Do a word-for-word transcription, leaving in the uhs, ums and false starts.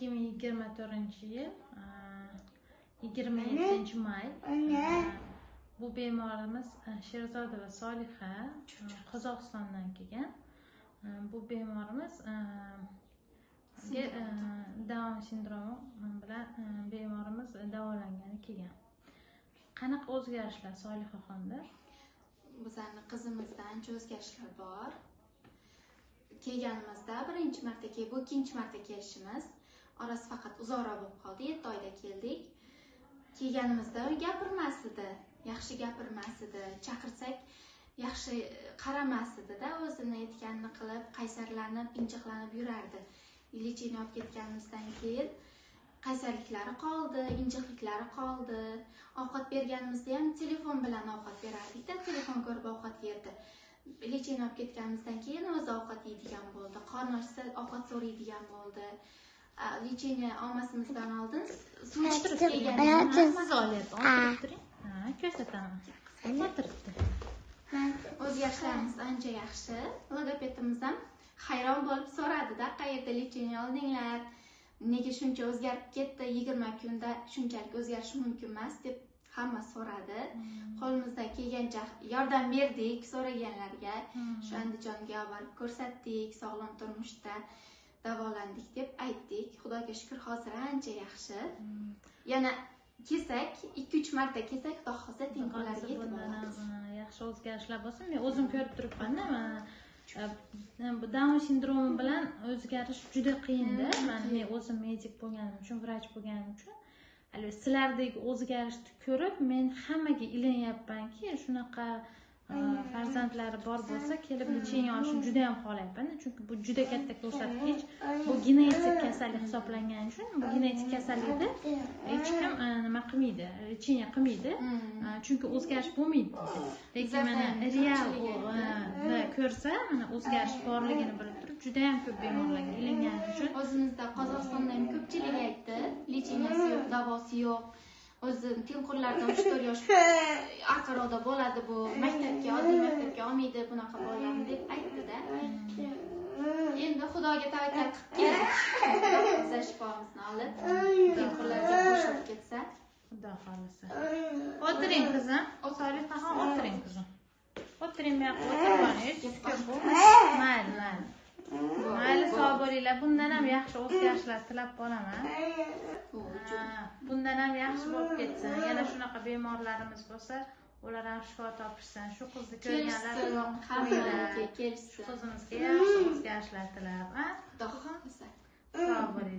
ikki ming yigirma to'rtinchi yil yigirma yettinchi may bu bemorimiz Sherzodova Solixa Qozog'istondan kelgan. Bu bemorimiz Down sindromi bilan bemorimiz davolangani kelgan. Qanaqa o'zgarishlar Solihaxonda? Bizning qizimizda ancha o'zgarishlar bor. Kelganimizda birinchi marta kelib, bu ikkinchi marta kelishimiz. Orasi faqat uzoqroq bo'lib qoldi. yetti oyda keldik. Kelganimizda gapirmas edi, yaxshi gapirmas edi. Chaqirsak yaxshi qaramas edi-da, o'zini aytganini qilib, qaysarlanib, injiqlanib yurardi. Lecheniya olib ketganimizdan keyin qaysarliklari qoldi, injiqliklari qoldi. Ovqat berganimizda ham telefon bilan ovqat berardik-da, telefon ko'rib ovqat yerdi. Lecheniya olib ketganimizdan keyin o'zi ovqat yeydigan bo'ldi. Qorni ochsa ovqat so'raydigan bo'ldi. Lecheniya olmasimizdan oldin suv ichib kelganimiz olyapti. O'tirib turing. Ha, ko'rsataman. O'tiribdi. O'zgarishlarimiz ancha yaxshi. Logopedimiz ham hayron bo'lib so'radi-da, qayerda lecheniya oldinglar? Nega shuncha o'zgarib ketdi? yigirma kunda shunchalik o'zgarish mumkin emas deb hamma so'radi. Qo'limizdan kelgancha yordam berdik so'raganlarga. Shu Andijonga olib ko'rsatdik, sog'lom turmushda davolandik deb aytdik. Xudoga shukr, hozir ancha yaxshi. Yana kelsak, ikki uch marta kelsak, xudo xohlasa tengqurlarga yetib boramiz. Yaxshi o'zgarishlar bo'lsa, men o'zim ko'rib turibman-da, bu Down sindromi bilan o'zgarish juda qiyin-da. Men o'zim medik bo'lganim uchun, vrach bo'lganim uchun, sizlardagi o'zgarishni ko'rib, men hammaga ilanyapmanki, shunaqa farzandlari bor bo'lsa, kelib lecheniya olishni juda ham xohlayapman. Chunki bu juda katta ko'rsatkich. Bu genetik kasallik hisoblangani uchun, bu genetik kasallikda hech kim nima qilmaydi, lecheniya qilmaydi. Chunki o'zgarish bo'lmaydi. Lekin mana real ko'rsa, mana o'zgarish borligini bilib turib, juda ham ko'p bemorlarga ilangani uchun o'zimizda Qozog'istonda ham ko'pchilik aytdi, lecheniyasi yo'q, davosi yo'q. O'zi tengqurlardan uch to'rt yosh aqroqda bo'ladi bu, maktabga, oddiy maktabga olmaydi bunaqa bolalarni deb aytdi-da. Endi Xudoga tavakkal qilib keldik. Xudo shifomizni olib, tengqurlarga qo'shib ketsa, Xudo xolisa. O'tiring qizim, Solihaxon, o'tiring qizim. O'tiring, bu yoqqa o'tirib mayli, mayli. Mayli, sog' bo'linglar. Bundan ham yaxshi o'zgarishlar tilab qolaman. Bundan ham yaxshi bo'lib ketsin. Yana shunaqa bemorlarimiz bo'lsa, ular ham shifo topishsin. Shu qizni ko'rganlar hammaga kelsin. Qizimizga yaxshi o'zgarishlar tilab, ha? Xudo xohlasa. Sog' bo'ling.